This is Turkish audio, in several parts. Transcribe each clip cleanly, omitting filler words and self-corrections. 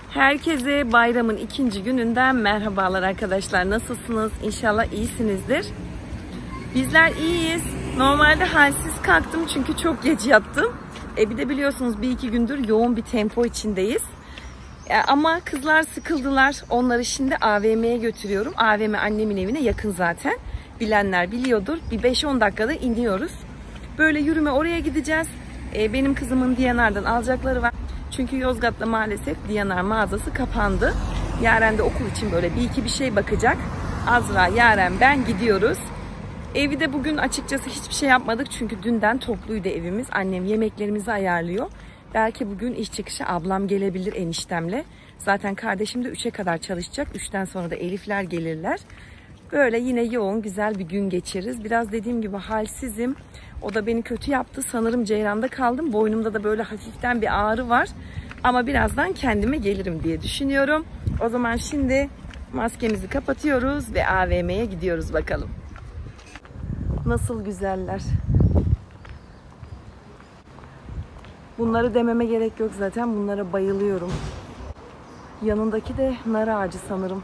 Herkese bayramın ikinci gününden merhabalar arkadaşlar. Nasılsınız? İnşallah iyisinizdir. Bizler iyiyiz. Normalde halsiz kalktım çünkü çok geç yattım. Bir de biliyorsunuz bir iki gündür yoğun bir tempo içindeyiz. Ama kızlar sıkıldılar. Onları şimdi AVM'ye götürüyorum. AVM annemin evine yakın zaten. Bilenler biliyordur. Bir 5-10 dakikada iniyoruz. Böyle yürüme oraya gideceğiz. Benim kızımın D&R'dan alacakları var. Çünkü Yozgat'ta maalesef D&R mağazası kapandı. Yaren de okul için böyle bir şey bakacak. Azra, Yaren, ben gidiyoruz. Evi de bugün açıkçası hiçbir şey yapmadık. Çünkü dünden topluydu evimiz. Annem yemeklerimizi ayarlıyor. Belki bugün iş çıkışı ablam gelebilir eniştemle. Zaten kardeşim de 3'e kadar çalışacak. 3'ten sonra da Elifler gelirler. Böyle yine yoğun güzel bir gün geçiririz. Biraz dediğim gibi halsizim. O da beni kötü yaptı. Sanırım Ceyran'da kaldım. Boynumda da böyle hafiften bir ağrı var. Ama birazdan kendime gelirim diye düşünüyorum. O zaman şimdi maskemizi kapatıyoruz ve AVM'ye gidiyoruz bakalım. Nasıl güzeller. Bunları dememe gerek yok zaten. Bunlara bayılıyorum. Yanındaki de nar ağacı sanırım.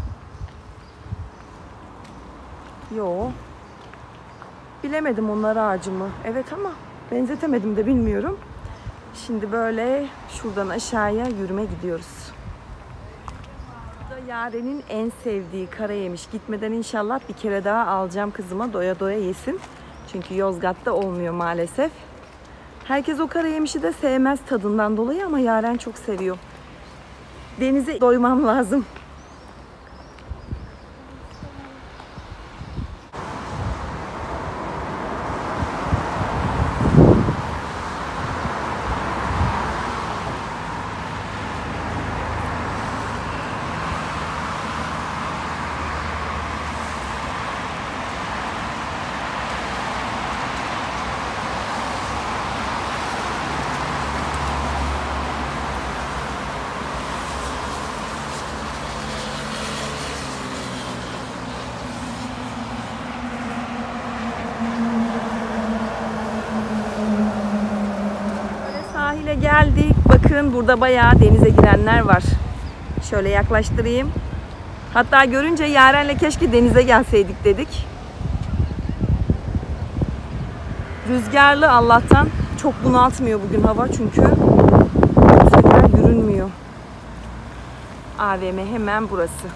Yo. Bilemedim o nar ağacı mı? Evet ama benzetemedim de bilmiyorum. Şimdi böyle şuradan aşağıya yürüme gidiyoruz. Bu da Yaren'in en sevdiği karayemiş. Gitmeden inşallah bir kere daha alacağım kızıma, doya doya yesin. Çünkü Yozgat'ta olmuyor maalesef. Herkes o karayemişi de sevmez tadından dolayı ama Yaren çok seviyor. Denize doymam lazım. Sahile geldik. Bakın burada bayağı denize girenler var. Şöyle yaklaştırayım. Hatta görünce Yaren'le keşke denize gelseydik dedik. Rüzgarlı Allah'tan. Çok bunaltmıyor bugün hava çünkü bu sefer yürünmüyor. AVM hemen burası.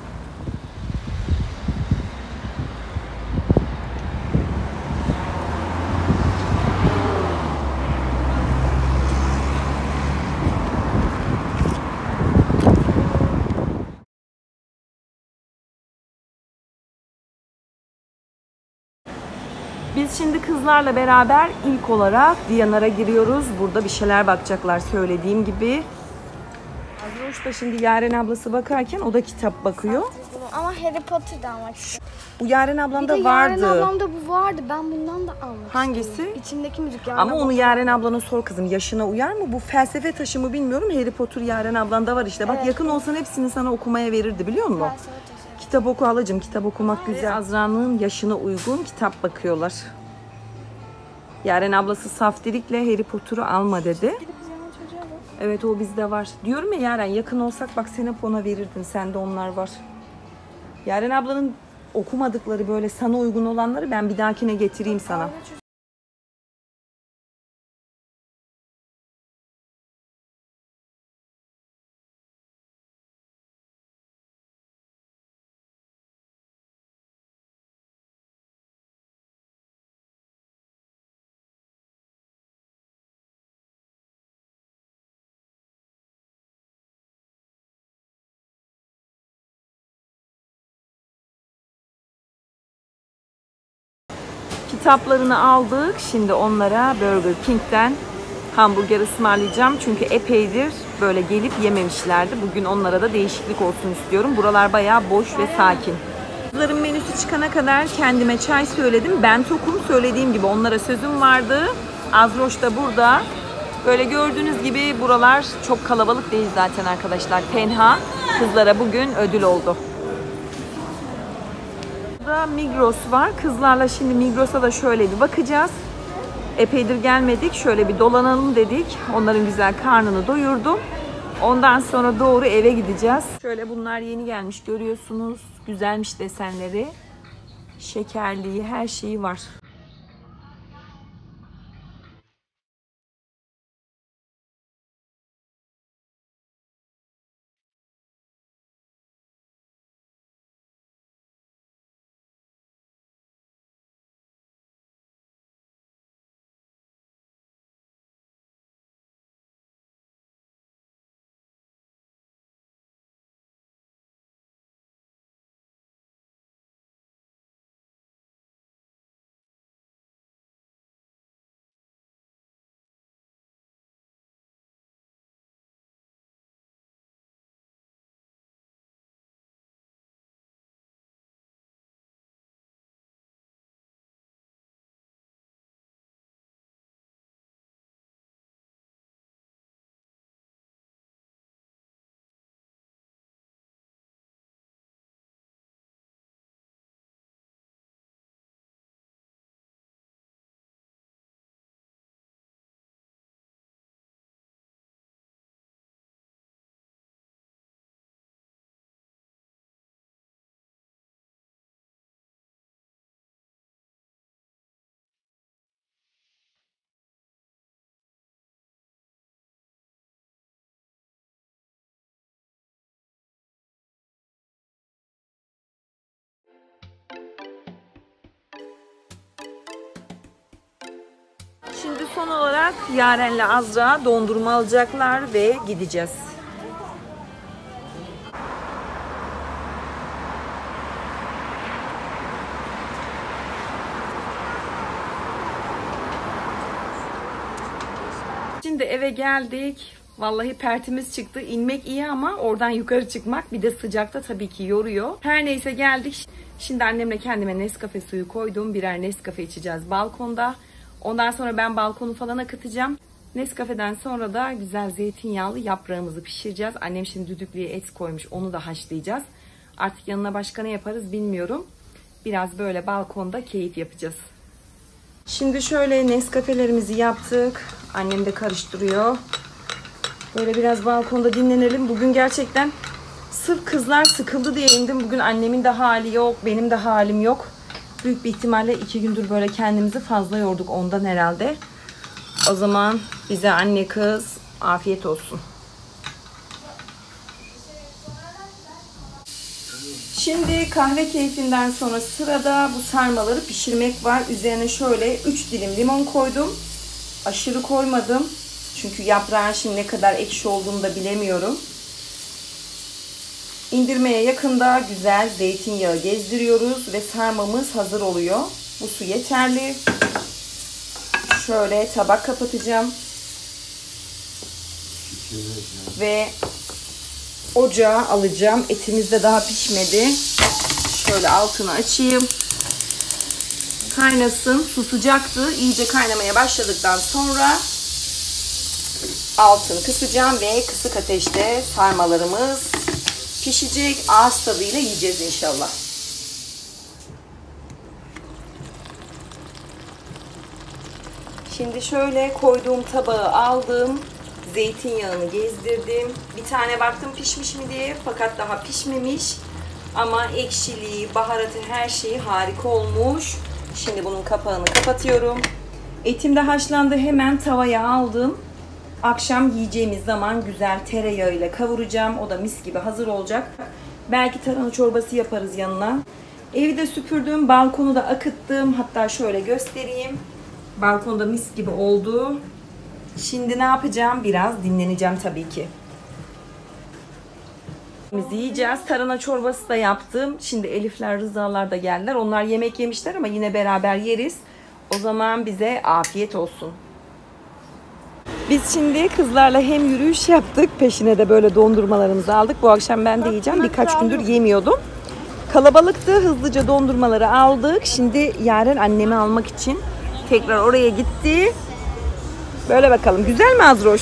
Biz şimdi kızlarla beraber ilk olarak D&R'a giriyoruz. Burada bir şeyler bakacaklar söylediğim gibi. Azroş da şimdi Yaren ablası bakarken o da kitap bakıyor. Ama Harry Potter'da almak istiyorum. Bu Yaren ablamda vardı. Yaren ablamda bu vardı. Ben bundan da almak Hangisi? istiyorum. İçindeki müzik Yaren Ama onu ablam. Yaren ablana sor kızım. Yaşına uyar mı? Bu felsefe taşı mı bilmiyorum. Harry Potter Yaren ablanda var işte. Bak evet. Yakın olsan hepsini sana okumaya verirdi biliyor musun? Kitap oku halacığım. Kitap okumak güzel. Azra'nın yaşına uygun kitap bakıyorlar. Yaren ablası saftirikle Harry Potter'u alma dedi. Evet o bizde var. Diyorum ya Yaren yakın olsak bak sen hep ona verirdin. Sende onlar var. Yaren ablanın okumadıkları böyle sana uygun olanları ben bir dahakine getireyim sana. Kitaplarını aldık. Şimdi onlara Burger King'den hamburger ısmarlayacağım. Çünkü epeydir böyle gelip yememişlerdi. Bugün onlara da değişiklik olsun istiyorum. Buralar bayağı boş ve sakin. Kızların menüsü çıkana kadar kendime çay söyledim. Ben tokum söylediğim gibi onlara sözüm vardı. Azroş da burada. Böyle gördüğünüz gibi buralar çok kalabalık değil zaten arkadaşlar. Tenha kızlara bugün ödül oldu. Burada Migros var. Kızlarla şimdi Migros'a da şöyle bir bakacağız. Epeydir gelmedik. Şöyle bir dolanalım dedik. Onların güzel karnını doyurdum. Ondan sonra doğru eve gideceğiz. Şöyle bunlar yeni gelmiş görüyorsunuz. Güzelmiş desenleri. Şekerliği, her şeyi var. Şimdi son olarak Yaren'le Azra dondurma alacaklar ve gideceğiz. Şimdi eve geldik. Vallahi pertimiz çıktı. İnmek iyi ama oradan yukarı çıkmak bir de sıcakta tabii ki yoruyor. Her neyse geldik. Şimdi annemle kendime Nescafe suyu koydum. Birer Nescafe içeceğiz balkonda. Ondan sonra ben balkonu falan akıtacağım. Nescafe'den sonra da güzel zeytinyağlı yaprağımızı pişireceğiz. Annem şimdi düdüklüye et koymuş. Onu da haşlayacağız. Artık yanına başka ne yaparız bilmiyorum. Biraz böyle balkonda keyif yapacağız. Şimdi şöyle Nescafe'lerimizi yaptık. Annem de karıştırıyor. Böyle biraz balkonda dinlenelim. Bugün gerçekten sırf kızlar sıkıldı diye indim. Bugün annemin de hali yok. Benim de halim yok. Büyük bir ihtimalle 2 gündür böyle kendimizi fazla yorduk ondan herhalde. O zaman bize anne kız afiyet olsun. Şimdi kahve keyfinden sonra sırada bu sarmaları pişirmek var. Üzerine şöyle 3 dilim limon koydum. Aşırı koymadım. Çünkü yaprağın şimdi ne kadar ekşi olduğunu da bilemiyorum. İndirmeye yakında güzel zeytinyağı gezdiriyoruz ve sarmamız hazır oluyor. Bu su yeterli. Şöyle tabak kapatacağım. Ve ocağa alacağım. Etimiz de daha pişmedi. Şöyle altını açayım. Kaynasın. Su sıcaktı. İyice kaynamaya başladıktan sonra altını kısacağım ve kısık ateşte sarmalarımız pişecek. Ağız tadıyla yiyeceğiz inşallah. Şimdi şöyle koyduğum tabağı aldım. Zeytinyağını gezdirdim. Bir tane baktım pişmiş mi diye, fakat daha pişmemiş. Ama ekşiliği, baharatı, her şeyi harika olmuş. Şimdi bunun kapağını kapatıyorum. Etim de haşlandı. Hemen tavaya aldım. Akşam yiyeceğimiz zaman güzel tereyağıyla kavuracağım. O da mis gibi hazır olacak. Belki tarhana çorbası yaparız yanına. Evi de süpürdüm. Balkonu da akıttım. Hatta şöyle göstereyim. Balkonda mis gibi oldu. Şimdi ne yapacağım? Biraz dinleneceğim tabii ki. Yiyeceğiz. Tarhana çorbası da yaptım. Şimdi Elifler, Rızalar da geldiler. Onlar yemek yemişler ama yine beraber yeriz. O zaman bize afiyet olsun. Biz şimdi kızlarla hem yürüyüş yaptık. Peşine de böyle dondurmalarımızı aldık. Bu akşam ben de yiyeceğim. Birkaç gündür yemiyordum. Kalabalıktı. Hızlıca dondurmaları aldık. Şimdi Yaren annemi almak için tekrar oraya gitti. Böyle bakalım. Güzel mi Azroş?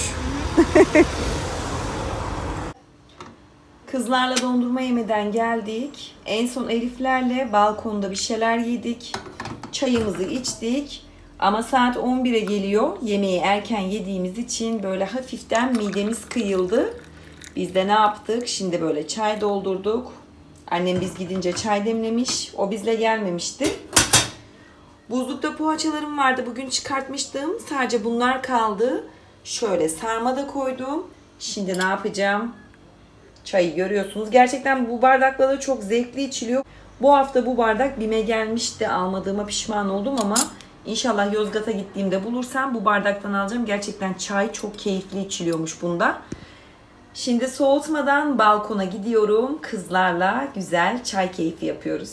Kızlarla dondurma yemeden geldik. En son Eliflerle balkonda bir şeyler yedik. Çayımızı içtik. Ama saat 11'e geliyor. Yemeği erken yediğimiz için böyle hafiften midemiz kıyıldı. Biz de ne yaptık? Şimdi böyle çay doldurduk. Annem biz gidince çay demlemiş. O bizle gelmemişti. Buzlukta poğaçalarım vardı. Bugün çıkartmıştım. Sadece bunlar kaldı. Şöyle sarma da koydum. Şimdi ne yapacağım? Çayı görüyorsunuz. Gerçekten bu bardakla da çok zevkli içiliyor. Bu hafta bu bardak BİM'e gelmişti. Almadığıma pişman oldum ama inşallah Yozgat'a gittiğimde bulursam bu bardaktan alacağım. Gerçekten çay çok keyifli içiliyormuş bunda. Şimdi soğutmadan balkona gidiyorum. Kızlarla güzel çay keyfi yapıyoruz.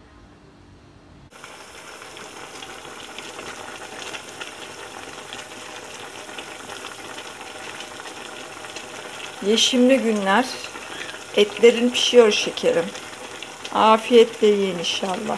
Yeşimli günler. Etlerin pişiyor şekerim. Afiyetle yiyin inşallah.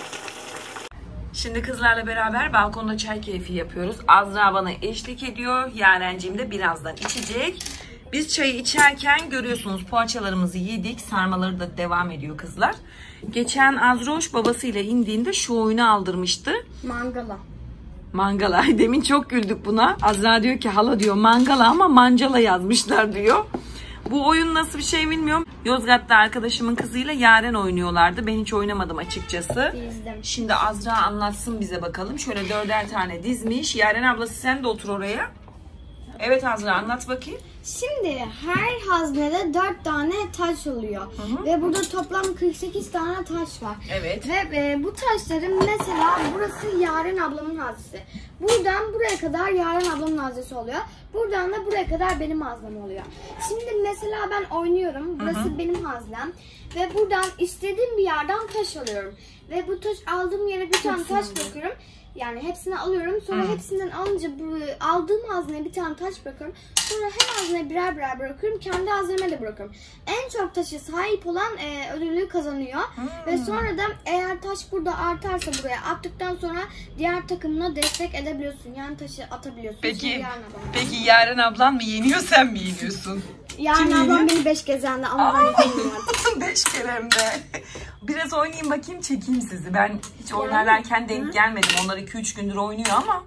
Şimdi kızlarla beraber balkonda çay keyfi yapıyoruz. Azra bana eşlik ediyor. Yarenciğim de birazdan içecek. Biz çayı içerken görüyorsunuz poğaçalarımızı yedik. Sarmaları da devam ediyor kızlar. Geçen Azroş babasıyla indiğinde şu oyunu aldırmıştı. Mangala. Mangala. Demin çok güldük buna. Azra diyor ki hala diyor mangala ama mancala yazmışlar diyor. Bu oyun nasıl bir şey bilmiyorum. Yozgat'ta arkadaşımın kızıyla Yaren oynuyorlardı. Ben hiç oynamadım açıkçası. Dizdim. Şimdi Azra anlatsın bize bakalım. Şöyle 4'er tane dizmiş. Yaren ablası sen de otur oraya. Evet Azra anlat bakayım. Şimdi her haznede 4 tane taş oluyor. Ve burada toplam 48 tane taş var. Evet. Ve bu taşların mesela burası Yaren ablamın haznesi. Buradan buraya kadar Yaren ablamın haznesi oluyor. Buradan da buraya kadar benim haznem oluyor. Şimdi mesela ben oynuyorum. Burası benim haznem. Ve buradan istediğim bir yerden taş alıyorum. Ve bu taş aldığım yere bir tane taş bırakıyorum. Yani hepsini alıyorum. Sonra hepsinden alınca aldığım hazneye bir tane taş bırakıyorum. Sonra her hazneye birer birer bırakıyorum. Kendi hazneme de bırakıyorum. En çok taşı sahip olan ödülü kazanıyor. Ve sonra da eğer taş burada artarsa buraya attıktan sonra diğer takımına destek edebiliyorsun. Yani taşı atabiliyorsun. Peki Yaren ablan mı yeniyor sen mi yeniyorsun? Yaren ablam beni 5 kez yendi ama ben yenilmiyorum. 5 kere hem de. Biraz oynayayım bakayım çekeyim sizi. Ben hiç oynarlarken denk gelmedim. Onlar 2-3 gündür oynuyor ama.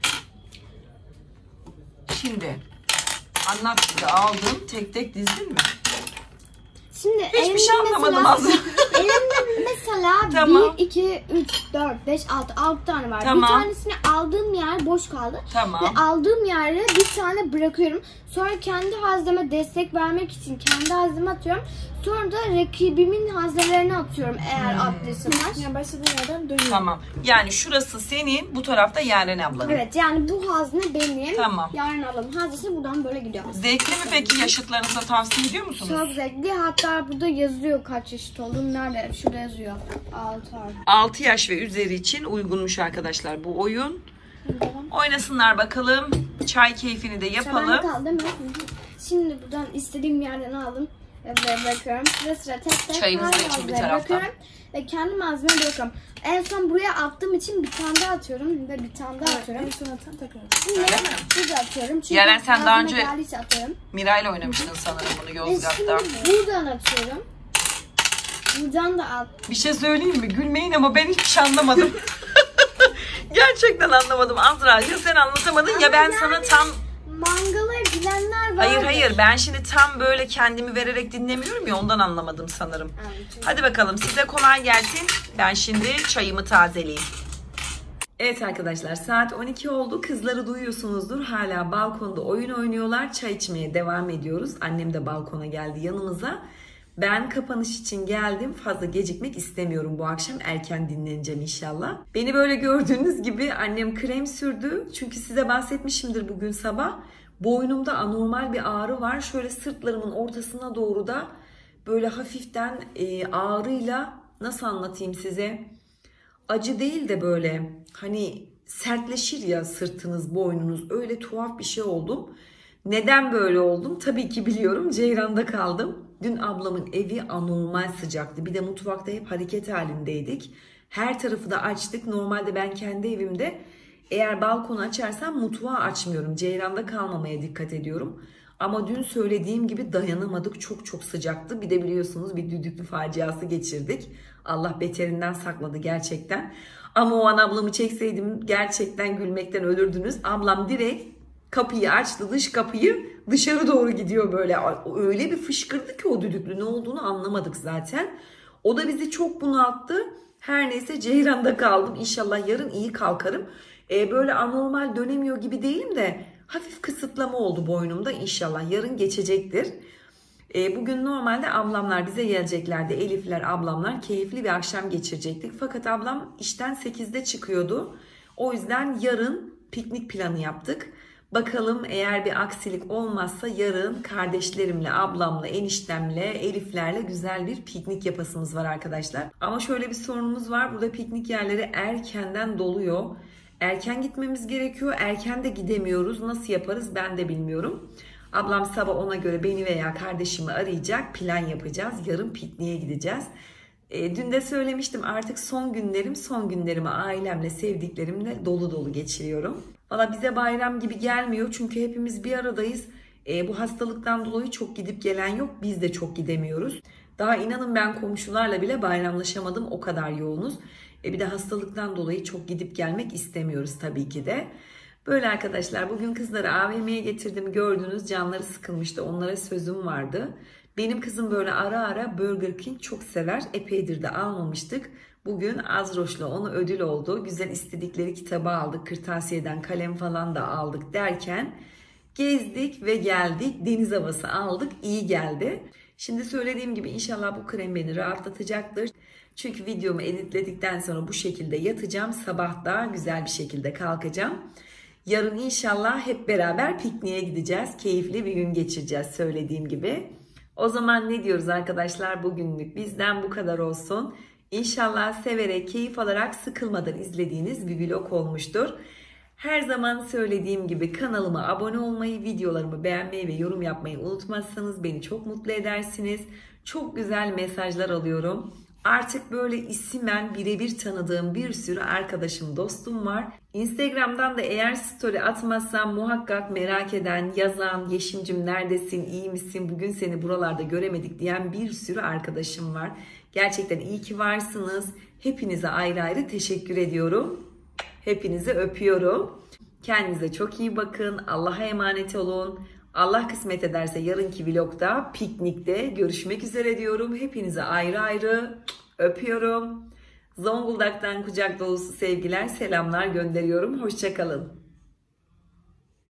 Şimdi anlat bize aldım. Tek tek dizdin mi? Şimdi hiçbir şey anlamadım aslında. Elimde mesela Tamam. 1, 2, 3, 4, 5, 6 tane var. Tamam. Bir tanesini aldığım yer boş kaldı. Tamam. Ve aldığım yere bir tane bırakıyorum. Sonra kendi hazneme destek vermek için kendi hazneme atıyorum. Sonra da rakibimin haznelerine atıyorum eğer attıysalar. Yani başladığın yerden dönüyor. Tamam. Yani şurası senin, bu tarafta Yaren ablanın. Evet yani bu hazne benim. Tamam. Yaren ablamın haznesi buradan böyle gidiyor. Zevkli mi peki? Yaşıtlarınıza tavsiye ediyor musunuz? Çok zevkli. Hatta burada yazıyor kaç yaşında olduğum. Nerede? Şurada yazıyor. 6 ay. 6 yaş ve üzeri için uygunmuş arkadaşlar bu oyun. Oynasınlar bakalım. Çay keyfini de yapalım. Bende kaldı değil mi? Şimdi buradan istediğim yerden aldım. Ve bırakıyorum. Sıra tek tek Çayımızı da her için bir malzemeye taraftan. bırakıyorum. Ve kendi malzemeye bırakıyorum. En son buraya attığım için bir tane daha atıyorum. Ve bir tane daha atıyorum. En son atan tekrar. Şimdi Öyle mi? burada atıyorum. Çünkü Yaren, sen daha önce- geldiyse atıyorum. Miray'la oynamıştın sanırım bunu Ve Yozgat'ta. şimdi buradan atıyorum. Buradan da at. Bir şey söyleyeyim mi? Gülmeyin ama ben hiçbir şey anlamadım. Gerçekten anlamadım Azra. Ya sen anlatamadın ya ben sana tam... Mangalayı bilenler var. Hayır ben şimdi tam böyle kendimi vererek dinlemiyorum ya ondan anlamadım sanırım. Hadi bakalım size kolay gelsin. Ben şimdi çayımı tazeleyeyim. Evet arkadaşlar saat 12 oldu. Kızları duyuyorsunuzdur. Hala balkonda oyun oynuyorlar. Çay içmeye devam ediyoruz. Annem de balkona geldi yanımıza. Ben kapanış için geldim. Fazla gecikmek istemiyorum bu akşam. Erken dinleneceğim inşallah. Beni böyle gördüğünüz gibi annem krem sürdü. Çünkü size bahsetmişimdir bugün sabah. Boynumda anormal bir ağrı var. Şöyle sırtlarımın ortasına doğru da böyle hafiften ağrıyla nasıl anlatayım size? Acı değil de böyle hani sertleşir ya sırtınız, boynunuz. Öyle tuhaf bir şey oldum. Neden böyle oldum? Tabii ki biliyorum. Ceyran'da kaldım. Dün ablamın evi anormal sıcaktı. Bir de mutfakta hep hareket halindeydik. Her tarafı da açtık. Normalde ben kendi evimde eğer balkonu açarsam mutfağı açmıyorum. Ceyran'da kalmamaya dikkat ediyorum. Ama dün söylediğim gibi dayanamadık. Çok sıcaktı. Bir de biliyorsunuz bir düdüklü faciası geçirdik. Allah beterinden sakladı gerçekten. Ama o an ablamı çekseydim gerçekten gülmekten ölürdünüz. Ablam direkt kapıyı açtı, dış kapıyı, dışarı doğru gidiyor böyle. Öyle bir fışkırdı ki o düdüklü, ne olduğunu anlamadık zaten. O da bizi çok bunalttı. Her neyse Ceyran'da kaldım. İnşallah yarın iyi kalkarım. Böyle anormal dönemiyor gibi değilim de hafif kısıtlama oldu boynumda. İnşallah yarın geçecektir. Bugün normalde ablamlar bize geleceklerdi. Elifler, ablamlar keyifli bir akşam geçirecektik. Fakat ablam işten 8'de çıkıyordu. O yüzden yarın piknik planı yaptık. Bakalım, eğer bir aksilik olmazsa yarın kardeşlerimle, ablamla, eniştemle, Eliflerle güzel bir piknik yapasımız var arkadaşlar. Ama şöyle bir sorunumuz var. Burada piknik yerleri erkenden doluyor. Erken gitmemiz gerekiyor. Erken de gidemiyoruz. Nasıl yaparız ben de bilmiyorum. Ablam sabah ona göre beni veya kardeşimi arayacak. Plan yapacağız. Yarın pikniğe gideceğiz. Dün de söylemiştim, artık son günlerimi ailemle, sevdiklerimle dolu dolu geçiriyorum. Valla bize bayram gibi gelmiyor çünkü hepimiz bir aradayız. Bu hastalıktan dolayı çok gidip gelen yok. Biz de çok gidemiyoruz. Daha inanın ben komşularla bile bayramlaşamadım, o kadar yoğunuz. Bir de hastalıktan dolayı çok gidip gelmek istemiyoruz tabii ki de. Böyle arkadaşlar, bugün kızları AVM'ye getirdim, gördünüz, canları sıkılmıştı, onlara sözüm vardı. Benim kızım böyle ara ara Burger King çok sever, epeydir de almamıştık. Bugün Azroş'la onu ödül oldu, güzel istedikleri kitabı aldık, kırtasiyeden kalem falan da aldık derken gezdik ve geldik, deniz havası aldık, iyi geldi. Şimdi söylediğim gibi inşallah bu krem beni rahatlatacaktır. Çünkü videomu editledikten sonra bu şekilde yatacağım, sabah da güzel bir şekilde kalkacağım. Yarın inşallah hep beraber pikniğe gideceğiz. Keyifli bir gün geçireceğiz söylediğim gibi. O zaman ne diyoruz arkadaşlar? Bugünlük bizden bu kadar olsun. İnşallah severek, keyif alarak, sıkılmadan izlediğiniz bir vlog olmuştur. Her zaman söylediğim gibi kanalıma abone olmayı, videolarımı beğenmeyi ve yorum yapmayı unutmazsanız beni çok mutlu edersiniz. Çok güzel mesajlar alıyorum. Artık böyle isimen birebir tanıdığım bir sürü arkadaşım, dostum var. Instagram'dan da eğer story atmazsam muhakkak merak eden, yazan, Yeşimcim neredesin, iyi misin, bugün seni buralarda göremedik diyen bir sürü arkadaşım var. Gerçekten iyi ki varsınız. Hepinize ayrı ayrı teşekkür ediyorum. Hepinizi öpüyorum. Kendinize çok iyi bakın. Allah'a emanet olun. Allah kısmet ederse yarınki vlogda, piknikte görüşmek üzere diyorum. Hepinize ayrı ayrı öpüyorum. Zonguldak'tan kucak dolusu sevgiler, selamlar gönderiyorum. Hoşça kalın.